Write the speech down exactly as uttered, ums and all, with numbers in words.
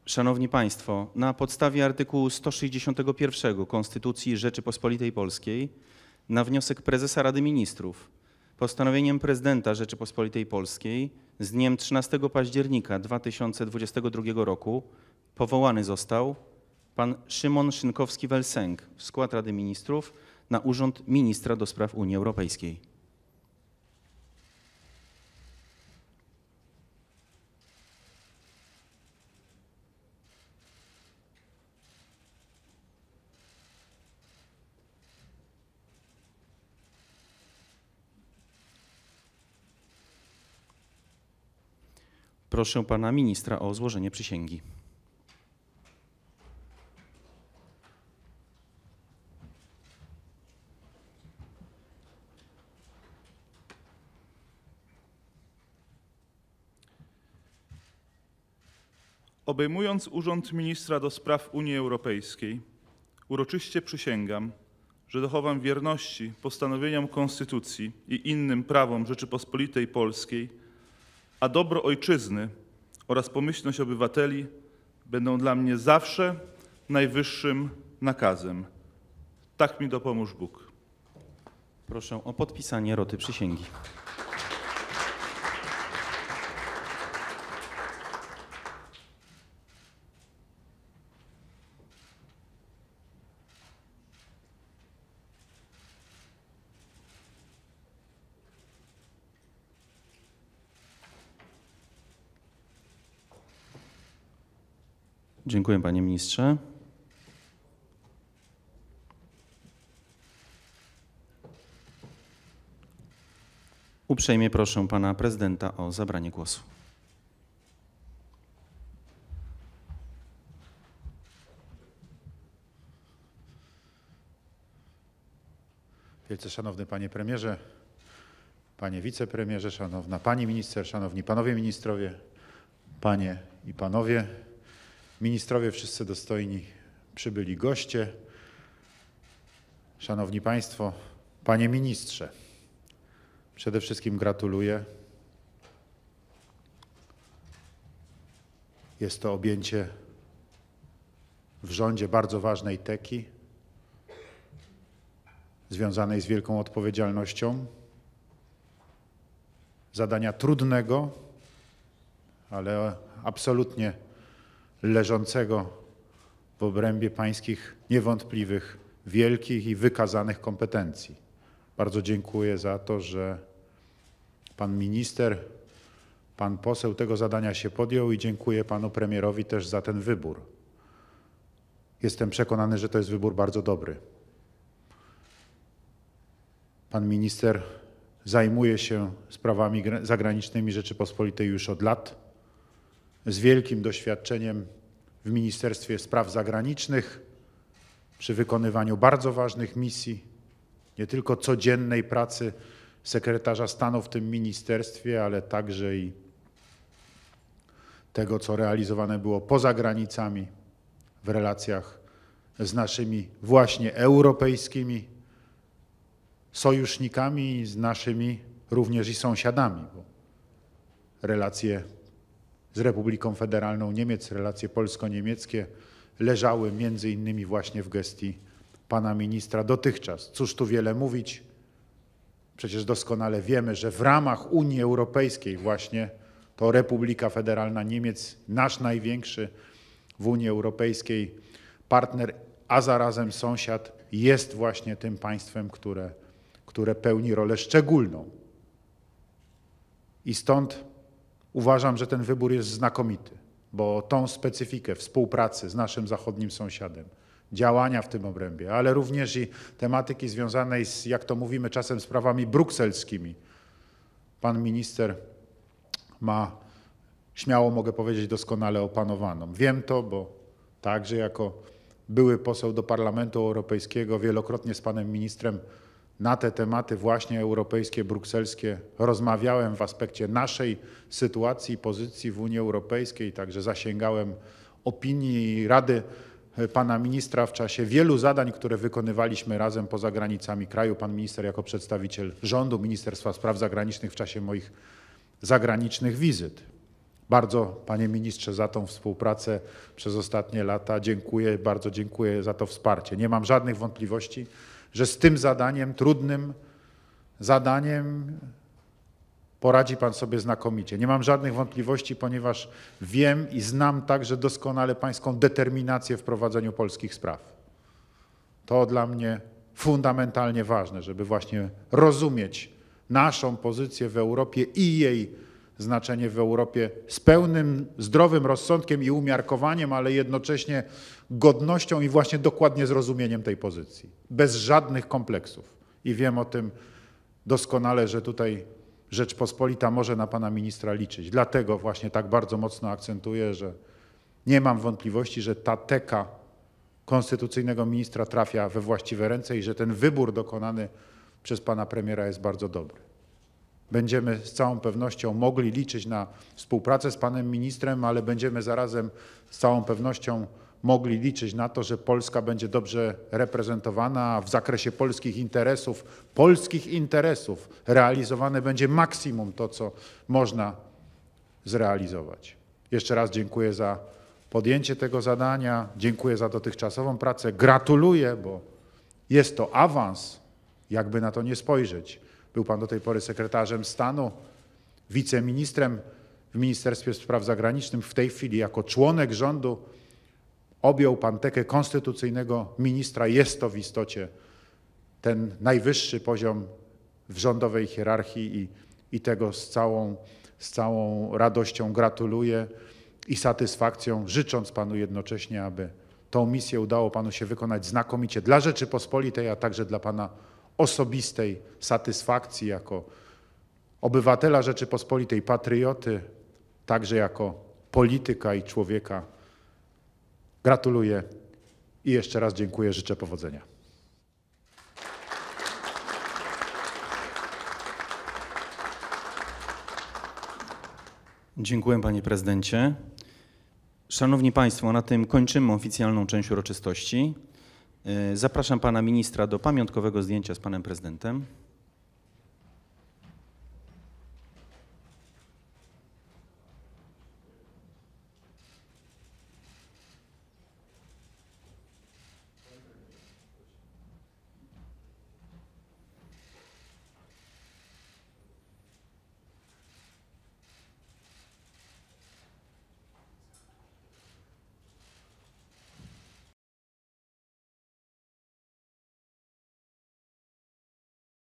Szanowni Państwo, na podstawie artykułu sto sześćdziesiątego pierwszego Konstytucji Rzeczypospolitej Polskiej na wniosek Prezesa Rady Ministrów postanowieniem Prezydenta Rzeczypospolitej Polskiej z dniem trzynastego października dwa tysiące dwudziestego drugiego roku powołany został pan Szymon Szynkowski-Vel Sęk w skład Rady Ministrów na urząd Ministra do Spraw Unii Europejskiej. Proszę pana ministra o złożenie przysięgi. Obejmując urząd ministra do spraw Unii Europejskiej, uroczyście przysięgam, że dochowam wierności postanowieniom Konstytucji i innym prawom Rzeczypospolitej Polskiej, a dobro ojczyzny oraz pomyślność obywateli będą dla mnie zawsze najwyższym nakazem. Tak mi dopomóż Bóg. Proszę o podpisanie roty przysięgi. Dziękuję, panie ministrze. Uprzejmie proszę pana prezydenta o zabranie głosu. Wielce szanowny panie premierze, panie wicepremierze, szanowna pani minister, szanowni panowie ministrowie, panie i panowie ministrowie, wszyscy dostojni przybyli goście, szanowni państwo, panie ministrze, przede wszystkim gratuluję. Jest to objęcie w rządzie bardzo ważnej teki, związanej z wielką odpowiedzialnością, zadania trudnego, ale absolutnie leżącego w obrębie pańskich niewątpliwych, wielkich i wykazanych kompetencji. Bardzo dziękuję za to, że pan minister, pan poseł tego zadania się podjął i dziękuję panu premierowi też za ten wybór. Jestem przekonany, że to jest wybór bardzo dobry. Pan minister zajmuje się sprawami zagranicznymi Rzeczypospolitej już od lat, z wielkim doświadczeniem w Ministerstwie Spraw Zagranicznych, przy wykonywaniu bardzo ważnych misji, nie tylko codziennej pracy sekretarza stanu w tym ministerstwie, ale także i tego, co realizowane było poza granicami w relacjach z naszymi właśnie europejskimi sojusznikami i z naszymi również i sąsiadami, bo relacje z Republiką Federalną Niemiec, relacje polsko-niemieckie leżały między innymi właśnie w gestii pana ministra dotychczas. Cóż tu wiele mówić, przecież doskonale wiemy, że w ramach Unii Europejskiej właśnie to Republika Federalna Niemiec, nasz największy w Unii Europejskiej partner, a zarazem sąsiad, jest właśnie tym państwem, które, które pełni rolę szczególną. I stąd uważam, że ten wybór jest znakomity, bo tą specyfikę współpracy z naszym zachodnim sąsiadem, działania w tym obrębie, ale również i tematyki związanej z, jak to mówimy czasem, sprawami brukselskimi, pan minister ma, śmiało mogę powiedzieć, doskonale opanowaną. Wiem to, bo także jako były poseł do Parlamentu Europejskiego wielokrotnie z panem ministrem na te tematy właśnie europejskie, brukselskie rozmawiałem w aspekcie naszej sytuacji i pozycji w Unii Europejskiej, także zasięgałem opinii i rady pana ministra w czasie wielu zadań, które wykonywaliśmy razem poza granicami kraju. Pan minister jako przedstawiciel rządu, Ministerstwa Spraw Zagranicznych w czasie moich zagranicznych wizyt. Bardzo, panie ministrze, za tą współpracę przez ostatnie lata. Dziękuję, bardzo dziękuję za to wsparcie. Nie mam żadnych wątpliwości, że z tym zadaniem, trudnym zadaniem poradzi pan sobie znakomicie. Nie mam żadnych wątpliwości, ponieważ wiem i znam także doskonale pańską determinację w prowadzeniu polskich spraw. To dla mnie fundamentalnie ważne, żeby właśnie rozumieć naszą pozycję w Europie i jej znaczenie w Europie z pełnym, zdrowym rozsądkiem i umiarkowaniem, ale jednocześnie godnością i właśnie dokładnie zrozumieniem tej pozycji. Bez żadnych kompleksów. I wiem o tym doskonale, że tutaj Rzeczpospolita może na pana ministra liczyć. Dlatego właśnie tak bardzo mocno akcentuję, że nie mam wątpliwości, że ta teka konstytucyjnego ministra trafia we właściwe ręce i że ten wybór dokonany przez pana premiera jest bardzo dobry. Będziemy z całą pewnością mogli liczyć na współpracę z panem ministrem, ale będziemy zarazem z całą pewnością mogli liczyć na to, że Polska będzie dobrze reprezentowana, a w zakresie polskich interesów, polskich interesów realizowane będzie maksimum to, co można zrealizować. Jeszcze raz dziękuję za podjęcie tego zadania, dziękuję za dotychczasową pracę, gratuluję, bo jest to awans, jakby na to nie spojrzeć. Był pan do tej pory sekretarzem stanu, wiceministrem w Ministerstwie Spraw Zagranicznych. W tej chwili jako członek rządu objął pan tekę konstytucyjnego ministra. Jest to w istocie ten najwyższy poziom w rządowej hierarchii i, i tego z całą, z całą radością gratuluję i satysfakcją, życząc panu jednocześnie, aby tą misję udało panu się wykonać znakomicie dla Rzeczypospolitej, a także dla pana osobistej satysfakcji jako obywatela Rzeczypospolitej, patrioty, także jako polityka i człowieka. Gratuluję i jeszcze raz dziękuję, życzę powodzenia. Dziękuję, panie prezydencie. Szanowni państwo, na tym kończymy oficjalną część uroczystości. Zapraszam pana ministra do pamiątkowego zdjęcia z panem prezydentem.